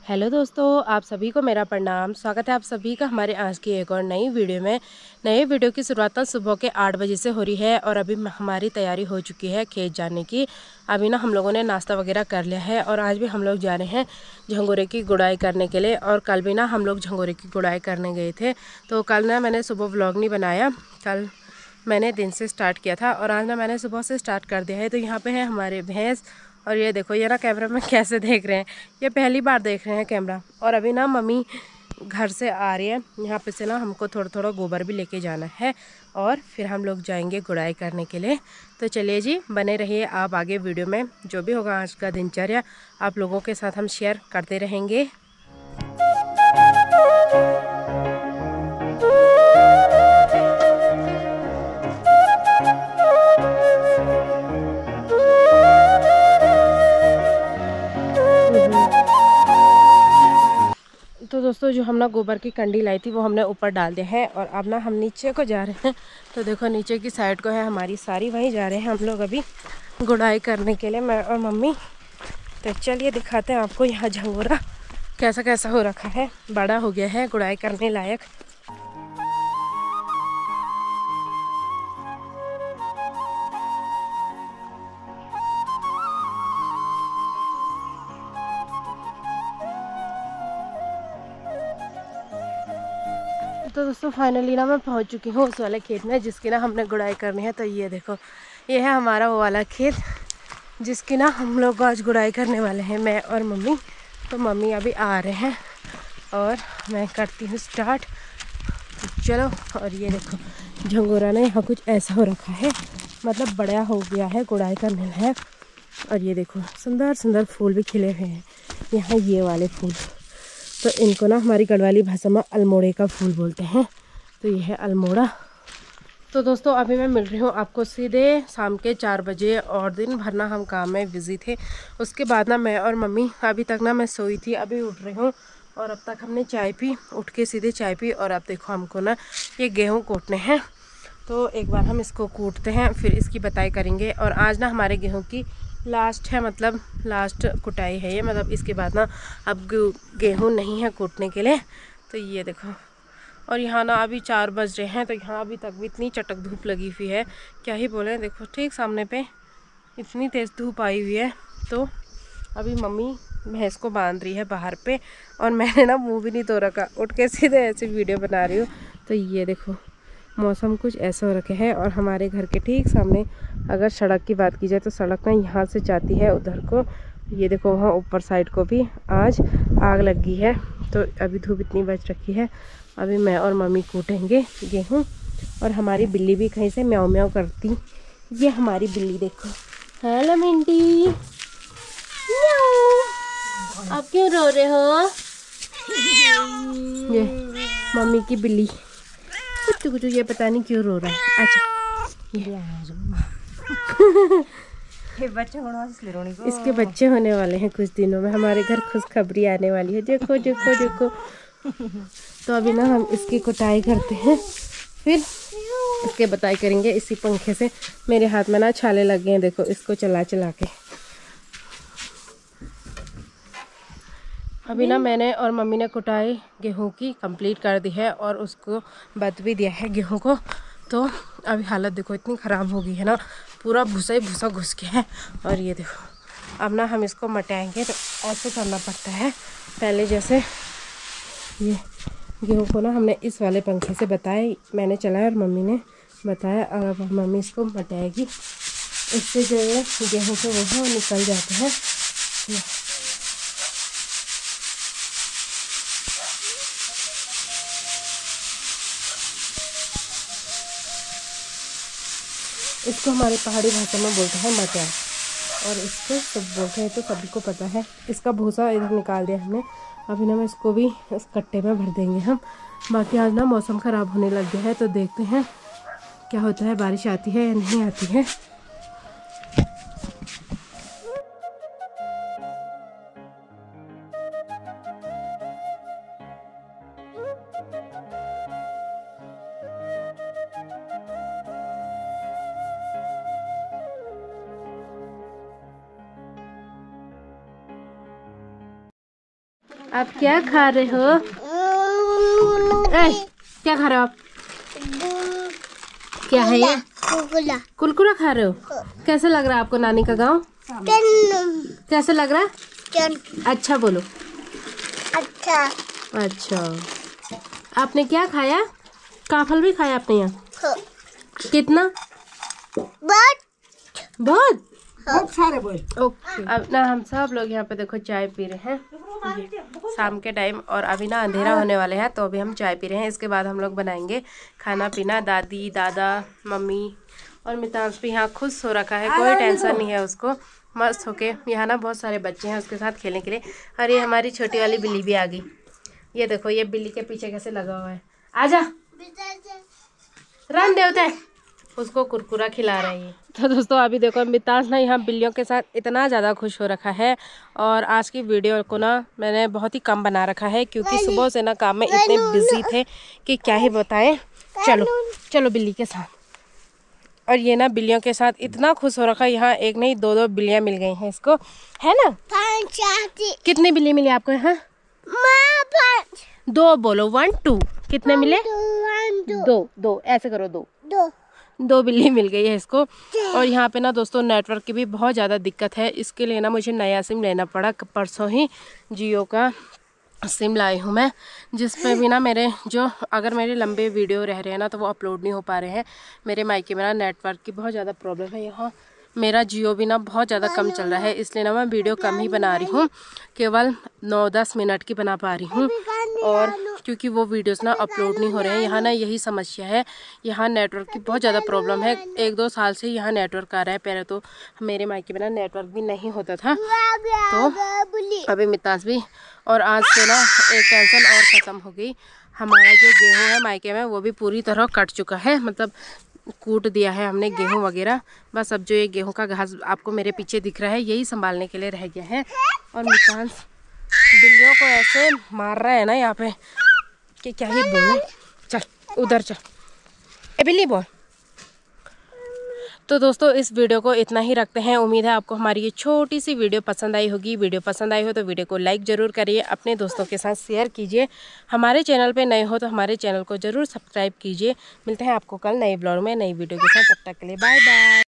Hello दोस्तों, आप सभी को मेरा प्रणाम। स्वागत है आप सभी का हमारे आज की एक और नई वीडियो में। नए वीडियो की शुरुआत सुबह के 8 बजे से हो रही है और अभी हमारी तैयारी हो चुकी है खेत जाने की। अभी ना हम लोगों ने नाश्ता वगैरह कर लिया है और आज भी हम लोग जा रहे हैं झंगोरे की गुड़ाई करने के लिए। और कल भी ना हम लोग झंगोरे की गुड़ाई करने गए थे, तो कल ना मैंने सुबह व्लॉग नहीं बनाया। कल मैंने दिन से स्टार्ट किया था और आज ना मैंने सुबह से स्टार्ट कर दिया है। तो यहाँ पे है हमारे भैंस और ये देखो ये ना कैमरा में कैसे देख रहे हैं, ये पहली बार देख रहे हैं कैमरा। और अभी ना मम्मी घर से आ रही है, यहाँ पे से ना हमको थोड़ा थोड़ा गोबर भी लेके जाना है और फिर हम लोग जाएंगे गुड़ाई करने के लिए। तो चलिए जी, बने रहिए आप आगे वीडियो में। जो भी होगा आज का दिनचर्या आप लोगों के साथ हम शेयर करते रहेंगे। तो दोस्तों, जो हम ना गोबर की कंडी लाई थी वो हमने ऊपर डाल दिया है और अब ना हम नीचे को जा रहे हैं। तो देखो नीचे की साइड को है हमारी सारी, वहीं जा रहे हैं हम लोग अभी गुड़ाई करने के लिए, मैं और मम्मी। तो चलिए दिखाते हैं आपको यहाँ झंगोरा कैसा कैसा हो रखा है, बड़ा हो गया है गुड़ाई करने लायक। तो दोस्तों फाइनली ना मैं पहुंच चुकी हूँ उस वाले खेत में जिसकी ना हमने गुड़ाई करनी है। तो ये देखो, ये है हमारा वो वाला खेत जिसकी ना हम लोग आज गुड़ाई करने वाले हैं, मैं और मम्मी। तो मम्मी अभी आ रहे हैं और मैं करती हूँ स्टार्ट। तो चलो, और ये देखो झंगोरा ना यहाँ कुछ ऐसा हो रखा है, मतलब बड़ा हो गया है गुड़ाई करने लायक। और ये देखो सुंदर सुंदर फूल भी खिले हुए हैं यहाँ, ये वाले फूल। तो इनको ना हमारी गढ़वाली भाषा में अल्मोड़े का फूल बोलते हैं। तो ये है अल्मोड़ा। तो दोस्तों अभी मैं मिल रही हूँ आपको सीधे शाम के 4 बजे, और दिन भर ना हम काम में बिजी थे। उसके बाद ना मैं और मम्मी, अभी तक ना मैं सोई थी, अभी उठ रही हूँ और अब तक हमने चाय पी, उठ के सीधे चाय पी। और अब देखो हमको ना ये गेहूँ कूटने हैं, तो एक बार हम इसको कूटते हैं फिर इसकी बताई करेंगे। और आज ना हमारे गेहूँ की लास्ट है, मतलब लास्ट कुटाई है ये, मतलब इसके बाद ना अब गेहूँ नहीं है कूटने के लिए। तो ये देखो, और यहाँ ना अभी 4 बज रहे हैं, तो यहाँ अभी तक भी इतनी चटक धूप लगी हुई है, क्या ही बोले। देखो ठीक सामने पे इतनी तेज़ धूप आई हुई है। तो अभी मम्मी भैंस को बांध रही है बाहर पे, और मैंने ना मुंह भी नहीं धो रखा, उठ के सीधे ऐसे वीडियो बना रही हूँ। तो ये देखो मौसम कुछ ऐसा हो रखे है। और हमारे घर के ठीक सामने अगर सड़क की बात की जाए तो सड़क ना यहाँ से जाती है उधर को। ये देखो वहाँ ऊपर साइड को भी आज आग लगी है। तो अभी धूप इतनी बच रखी है, अभी मैं और मम्मी कूटेंगे गेहूँ। और हमारी बिल्ली भी कहीं से म्याऊं म्याऊं करती, ये हमारी बिल्ली देखो। हेलो मिंटी, आप क्यों रो रहे हो? ये मम्मी की बिल्ली कुछ कुछ, ये पता नहीं क्यों रो रहा है। अच्छा ये बच्चे इसलिए रोने को। इसके बच्चे होने वाले हैं कुछ दिनों में, हमारे घर खुशखबरी आने वाली है। देखो देखो देखो। तो अभी ना हम इसकी कुटाई करते हैं, फिर इसके बताई करेंगे। इसी पंखे से मेरे हाथ में ना छाले लग गए हैं, देखो इसको चला चला के। अभी ना मैंने और मम्मी ने कुटाई गेहूं की कंप्लीट कर दी है और उसको बत भी दिया है गेहूं को। तो अभी हालत देखो इतनी ख़राब हो गई है ना, पूरा भूसा ही भूसा घुस गया है। और ये देखो अब ना हम इसको मटाएंगे, तो ऐसे करना पड़ता है पहले जैसे। ये गेहूं को ना हमने इस वाले पंखे से बताया, मैंने चलाया और मम्मी ने बताया, और अब मम्मी इसको मटाएगी। इससे जो है गेहूँ के वो है वो निकल जाते हैं। इसको हमारे पहाड़ी भाषा में बोलते हैं मटर, और इसको सब बोलते हैं, तो सभी को पता है। इसका भूसा इधर निकाल दिया हमने, अभी ना मैं इसको भी इस कट्टे में भर देंगे हम। बाकी आज ना मौसम ख़राब होने लग गया है, तो देखते हैं क्या होता है, बारिश आती है या नहीं आती है। आप क्या खा रहे हो? क्या खा रहे हो आप? क्या है ये? कुरकुरा खा रहे हो? कैसे लग रहा है आपको नानी का गांव? कैसे लग रहा है? अच्छा बोलो। अच्छा। आपने क्या खाया? काफल भी खाया आपने यहाँ? कितना? बहुत सारे बोल। ओके। अब ना हम सब लोग यहाँ पे देखो चाय पी रहे हैं शाम के टाइम, और अभी ना अंधेरा होने वाले हैं, तो अभी हम चाय पी रहे हैं। इसके बाद हम लोग बनाएंगे खाना पीना। दादी दादा मम्मी और मितांश भी यहाँ खुश हो रखा है, कोई टेंशन नहीं है उसको, मस्त होके। यहाँ ना बहुत सारे बच्चे हैं उसके साथ खेलने के लिए। और ये हमारी छोटी वाली बिल्ली भी आ गई। ये देखो ये बिल्ली के पीछे कैसे लगा हुआ है। आजा रन देवता है, उसको कुरकुरा खिला रही है। तो दोस्तों अभी देखो मितांश ना यहाँ बिल्लियों के साथ इतना ज़्यादा खुश हो रखा है। और आज की वीडियो को ना मैंने बहुत ही कम बना रखा है, क्योंकि सुबह से ना काम में इतने बिजी थे कि क्या ही बताएं। चलो चलो बिल्ली के साथ। और ये ना बिल्लियों के साथ इतना खुश हो रखा है, यहाँ एक नहीं दो बिल्लियाँ मिल गई हैं इसको, है ना? कितनी बिल्ली मिली आपको यहाँ? 2 बोलो, 1 2। कितने मिले? 2 ऐसे करो, 2 बिल्ली मिल गई है इसको। और यहाँ पे ना दोस्तों नेटवर्क की भी बहुत ज़्यादा दिक्कत है, इसके लिए ना मुझे नया सिम लेना पड़ा। परसों ही जियो का सिम लाई हूँ मैं, जिस पे भी ना मेरे जो अगर मेरे लंबे वीडियो रह रहे हैं ना तो वो अपलोड नहीं हो पा रहे हैं। मेरे मायके में ना नेटवर्क की बहुत ज़्यादा प्रॉब्लम है। यहाँ मेरा जियो भी ना बहुत ज़्यादा कम चल रहा है, इसलिए ना मैं वीडियो कम ही बना रही हूँ, केवल 9-10 मिनट की बना पा रही हूँ। और क्योंकि वो वीडियोस ना अपलोड नहीं हो रहे हैं, यहाँ ना यही समस्या है। यहाँ नेटवर्क की बहुत ज़्यादा प्रॉब्लम है। 1-2 साल से यहाँ नेटवर्क आ रहा है। पहले तो मेरे मायके में ना नेटवर्क भी नहीं होता था, तो अभी मितांश भी। और आज से ना एक टेंशन और ख़त्म हो गई। हमारा जो गेहूँ है मायके में वो भी पूरी तरह कट चुका है, मतलब कूट दिया है हमने गेहूं वगैरह। बस अब जो ये गेहूं का घास आपको मेरे पीछे दिख रहा है यही संभालने के लिए रह गया है। और मितांश बिल्लियों को ऐसे मार रहा है ना यहाँ पे कि क्या ही बोलूं। चल उधर चल, ए बिल्ली बोल। तो दोस्तों इस वीडियो को इतना ही रखते हैं। उम्मीद है आपको हमारी ये छोटी सी वीडियो पसंद आई होगी। वीडियो पसंद आई हो तो वीडियो को लाइक ज़रूर करिए, अपने दोस्तों के साथ शेयर कीजिए। हमारे चैनल पे नए हो तो हमारे चैनल को ज़रूर सब्सक्राइब कीजिए। मिलते हैं आपको कल नए ब्लॉग में नई वीडियो के साथ। तब तक के लिए बाय बाय।